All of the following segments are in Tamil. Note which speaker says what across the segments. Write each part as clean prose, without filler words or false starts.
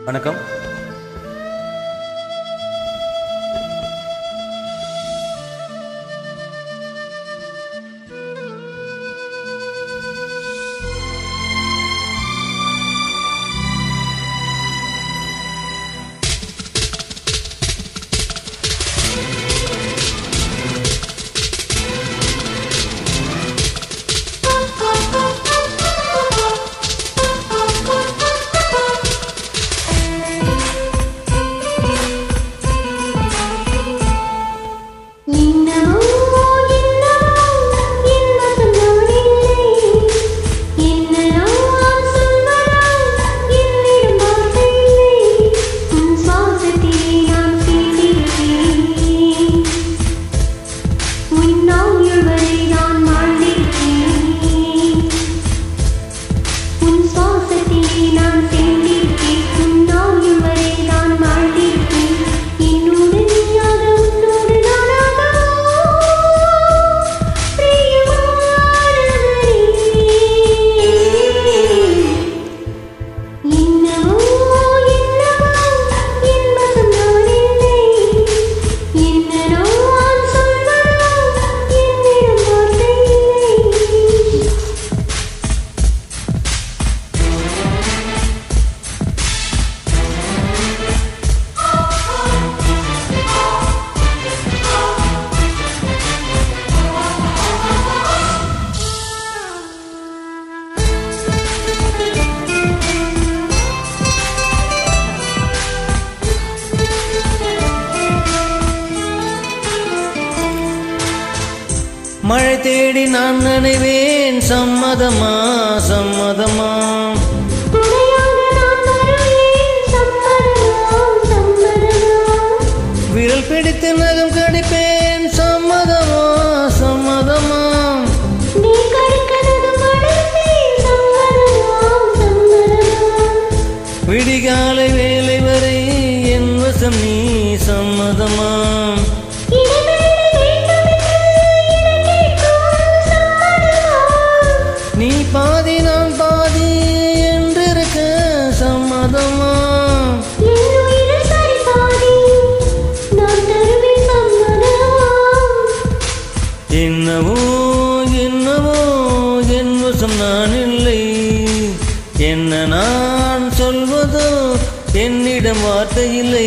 Speaker 1: வணக்கம். மழை தேடி நான் நினைவேன், சம்மதமா சம்மதமா? விரல் பிடித்து நகம் கடிப்பேன், சம்மதமா சம்மதமா? விடிகாலை வேலை வரை என் வசம் நீ, சம்மதமா? நீ பாதி நான் பாதி என்றிருக்க, சம்மதமா? என்னவோ என்னவோ என் வசம் நான் இல்லை, என்ன நான் சொல்வதோ என்னிடம் வார்த்தை இல்லை.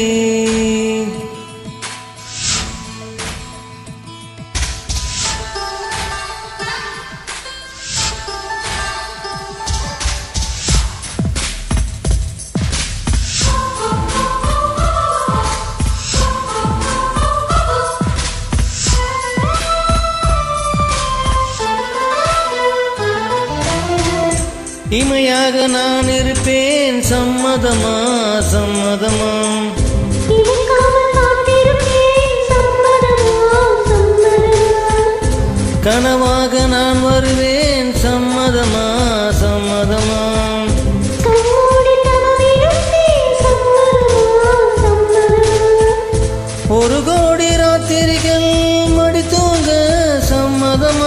Speaker 1: இமையாக நான் இருப்பேன், சம்மதமா சம்மதமா? கனவாக நான் வருவேன், சம்மதமா சம்மதமா? ஒரு கோடி ராத்திரிகள் மடி தூங்க, சம்மதமா?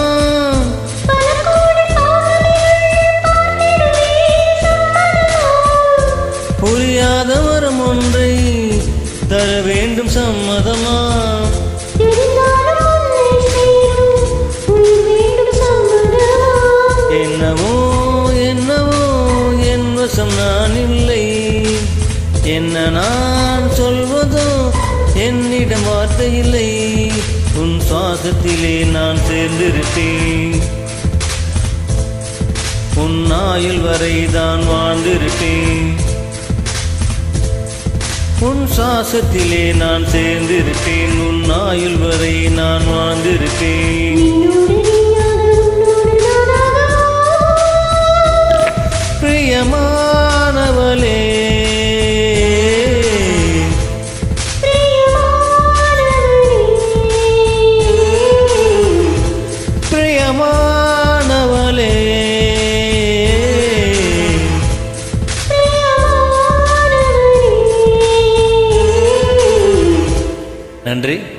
Speaker 1: புரியாத வரம் ஒன்றை தர வேண்டும், சம்மதமா? என்னவோ என்னவோ என் வசம் நான் இல்லை, என்ன நான் சொல்வதோ என்னிடம் வார்த்தை இல்லை. உன் சுவாசத்திலே நான் சேர்ந்திருப்பேன், உன் ஆயுள் வரை தான் வாழ்ந்திருப்பேன். உன் சுவாசத்திலே நான் சேர்ந்திருப்பேன், உன் ஆயுள் வரை நான் வாழ்ந்திருப்பேன். பிரியமானவளே, பிரியமானவளே, நன்றி.